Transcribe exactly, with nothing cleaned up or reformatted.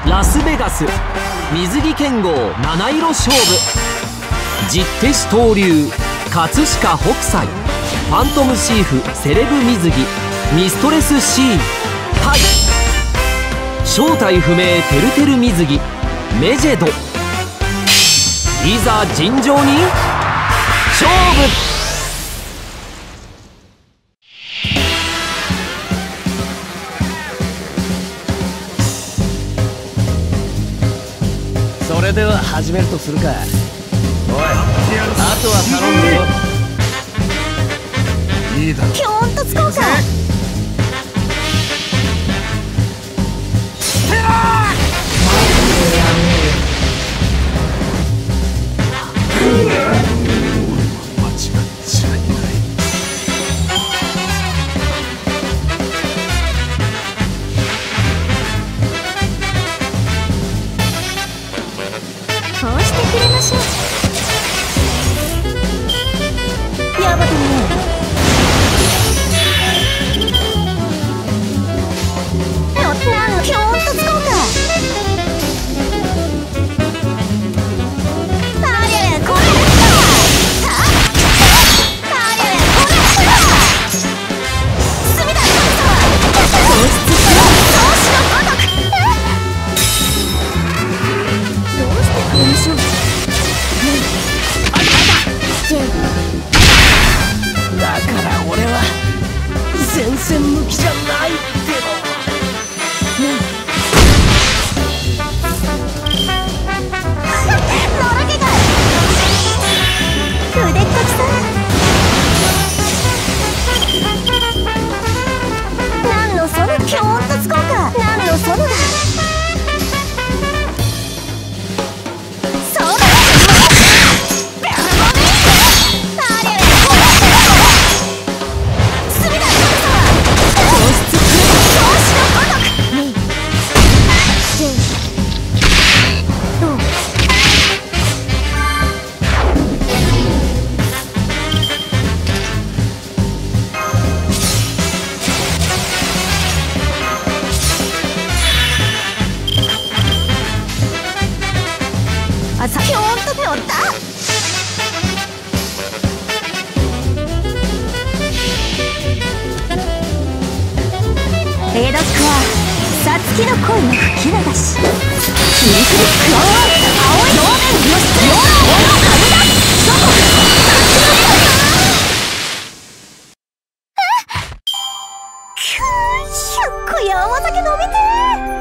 ラスベガス水着剣豪七色勝負。十手師東流葛飾北斎ファントムシーフセレブ水着ミストレスシーンタイ正体不明てるてる水着メジェド。いざ尋常に勝負。 それでは始めるとするか。おい、あとは頼むぞ。いいだろ。 ピョーンとつこうか。こうしてくれましょう。やばくねえ。なんピョーンとつこうか。ありゃこれありゃこれ隅田様喪失する創始のごとく。どうしてくれましょう。 だから俺は全然向きじゃないっての。 のろけが腕っこきさ。なんのそのピョーンとつこうか。なんのそのだ。そうだ。あさぴょーんとぴょった。エドックはさつきの恋の吹き流し。フリフリクロー青い表面露出ヨーローの株だ。どこくーひゃっこや甘酒飲みてー。